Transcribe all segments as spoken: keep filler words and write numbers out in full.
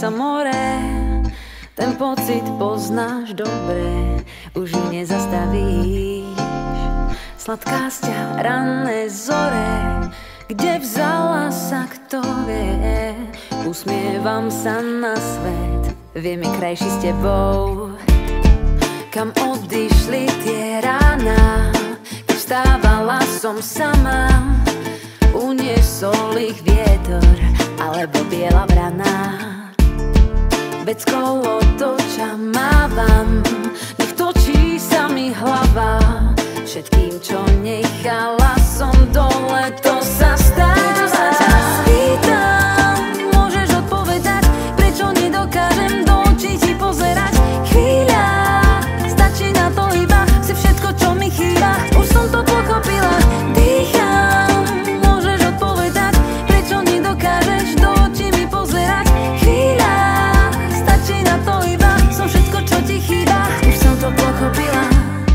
sa more, ten pocit poznáš dobre, už ju nezastavíš. Sladká sťa ranné zore, kde vzala sa, kto vie. Usmievam sa na svet, viem, je krajší s tebou. Kam odišli tie rána, keď vstávala som sama, uniesol ich vietor, alebo biela vrana. Veckou otoča mávam, nech točí sa mi hlava. Všetkým, čo nechala som dole, to sa stáva. Prečo sa ťa spýtam, môžeš odpovedať, prečo nedokážem do očí ti pozerať. Chvíľa, stačí na to iba, si všetko, čo mi chýba, už som to pochopila. Dýcham, môžeš odpovedať, prečo nedokážeš do očí mi pozerať. Chvíľa, stačí na to iba, som všetko, čo ti chýba, už som to pochopila.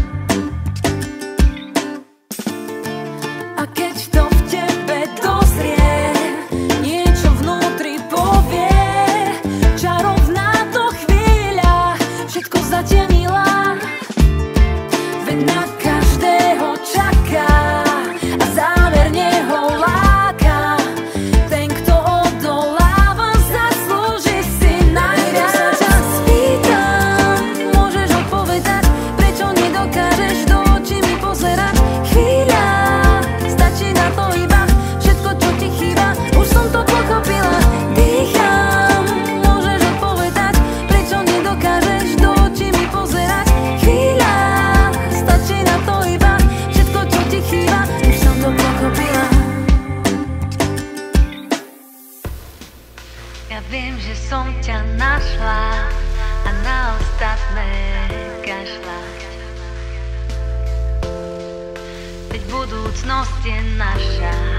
A keď to v tebe dozrie, niečo vnútri povie, čarovná to chvíľa, všetko zatienila. Veď na každého čaká a záverne ho láka. Ten, kto odoláva, zaslúži si najviac. Prečo sa ťa spýtam, môžeš odpovedať, prečo nedokážeš do očí mi pozerať. Chvíľa, stačí na to iba, všetko, čo ti chýba, už som to pochopila. Dýcham, môžeš odpovedať, prečo nedokážeš do očí mi pozerať. Chvíľa, stačí na to iba, všetko, čo ti chýba, už som to pochopila. Ja viem, že som ťa našla a na ostatné kašľať. Veď budúcnosť je naša.